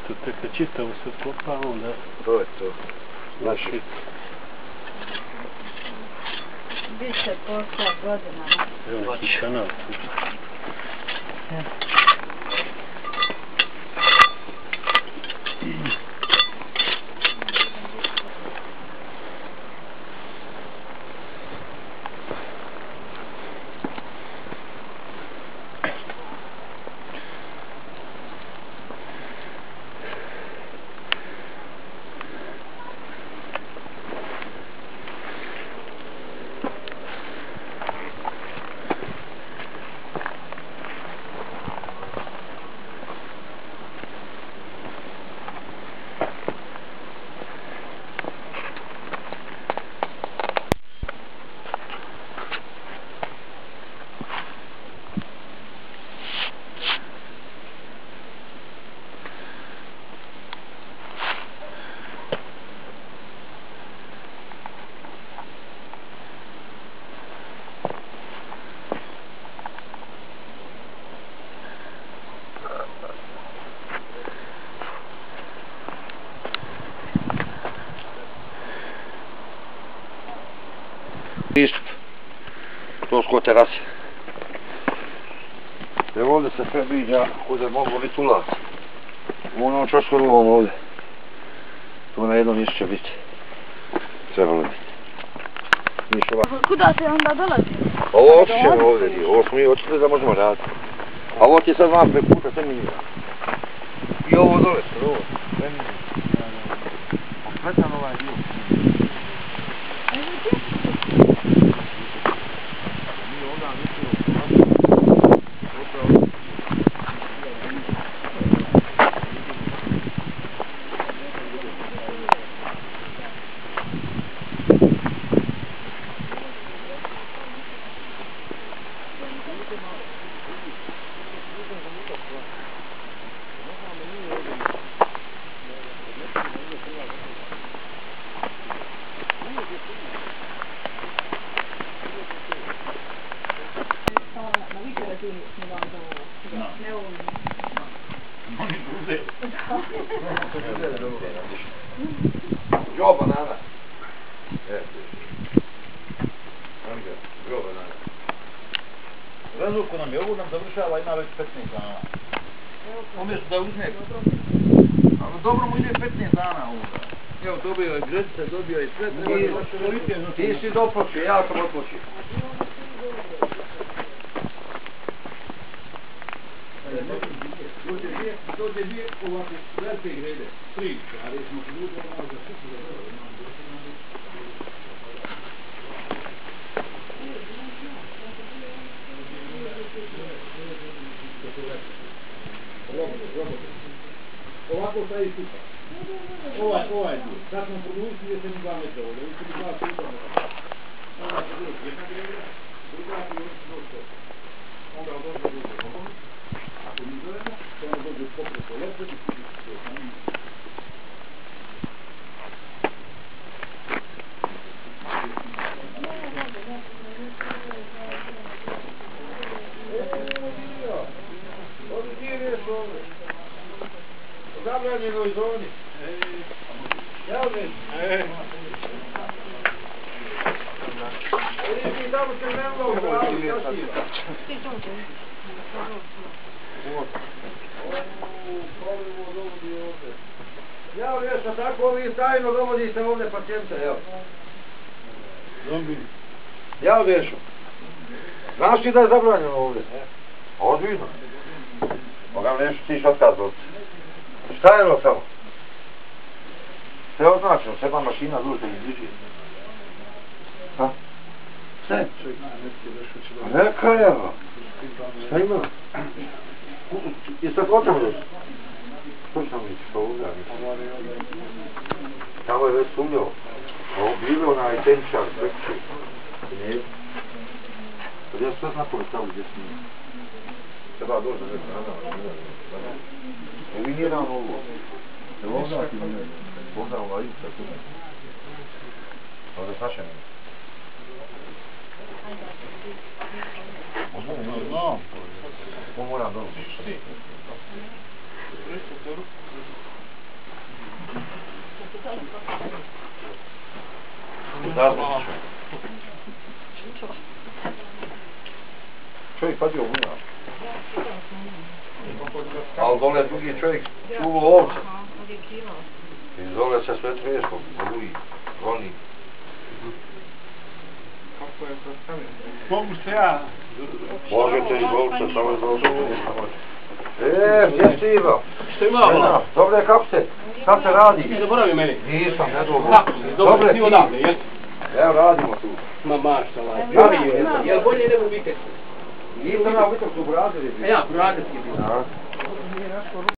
isto, kad čitavo se kopa, onda... To je to. Znači... Više posla godinama. Evo neki kanal tu. Pristup. To su terase. Evo ovdje se sve viđa kuda mogu biti ulaz. U onom čoškoruvom ovdje. Tu na jednom mjestu će biti. Trebalo biti. Kuda se onda dolazi? Ovo očišćeno ovdje dio. Ovo smo mi očili da možemo raditi. A ovo ti je sad vam preko puta Semira. I ovo dole se, ovo. Kompletan ovaj dio. Jo banana. Jo banana. Razluku nam je, ovo nam završava, ima već 15 dana. Umjesto da uzme. Ali dobro mu ide 15 dana ovoga. Evo dobio je gredice, dobio je sve. Ti si dopočio, ja sam odpočio. Dođe dvije ovakve velike grede, 3, ali smo se ljudi ono za sviđu da dobro. Ovako šta je stupa. Ovaj dio. Sad smo produžili gdje se mi 2 metra ovdje. Ovo će mi 2 stupa. Onda se dođe jedna greda, druga i još dođe. Onda dođe. Ako mi zovemo, to ono dođe popreko lepe i svi se sami. Zabranjenoj zoni. Javne. Ti tamo se nemalo u pravu, kašiva. Ja vješta, tako vi tajno dovodite ovdje pacijente, evo. Ja vješu. Znaš ti da je zabranjeno ovdje? Ozbiljno. Mogam nešto tiš otkaz dobiti. Šta je ono samo? Sve označeno, seba mašina duže i bliži. Ha? Sve? A neka je, evo. Šta ima? Jeste otvorili došli? Što sam mi što ovdje? Tamo je već sumnjao. Ovo bilo onaj tenčar, prekći. Ne. Kad ja sve znakove stavili gdje snimam. Treba doći da ne znamo. Evo i nije nam ovo. Evo ovdje ti nije. Ovdje ova ica tu. Ovdje je sašeno. Ovo moram doći. Razmišljaš. Čovjek padio u bunja. Ali dole je drugi čovjek čuvao ovce. I dole se sve teško, gluji, goni. Kako je to stavio? Mogu se ja... Možete izvolite, samo izvolite. Gdje si Ivo? Što ima? Dobre, kako ste? Šta se radi? Ti zaboravi meni. Nisam, ne dobro. Kako si? Dobro, ti odavde, jel? Evo radimo tu. Ma mašta, jel bolje nego biti? Nisam ja u Vitoksu Brazili. Ja, Brazilski bi.